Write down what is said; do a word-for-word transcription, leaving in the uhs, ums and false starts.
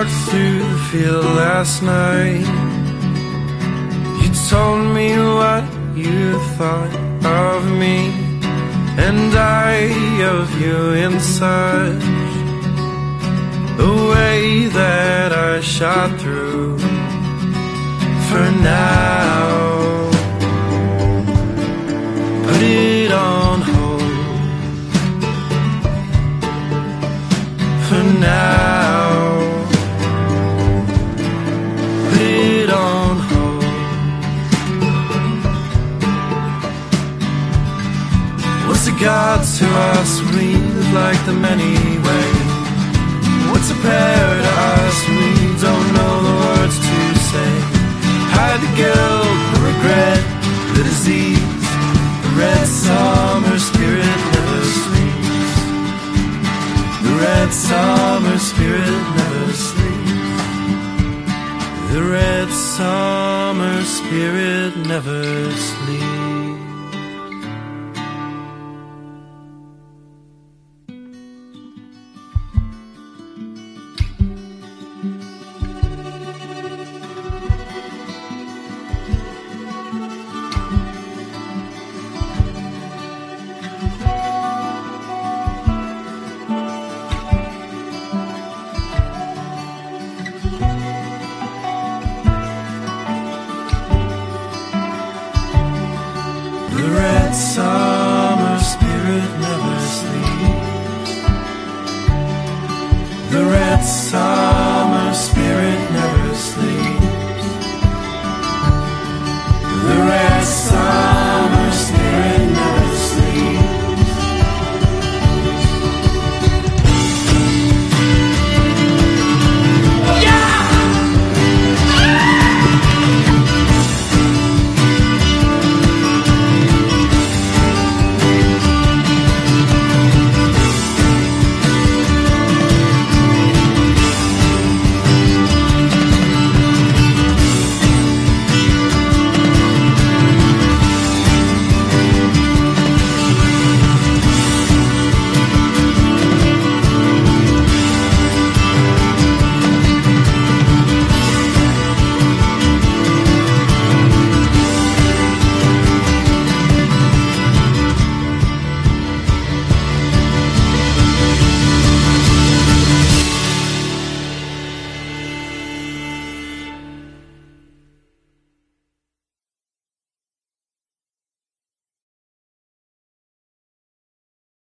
walked through the field last night, you told me what you thought of me, and I of you in such a way that I shot through. For now, put it on hold. For now, put it on hold. What's a God to us? We live like them anyway. What's a prayer to us? We don't know the words to say. Hide the guilt, the regret, the disease. The red summer spirit never sleeps. The red summer spirit never sleeps. The red summer spirit never sleeps. The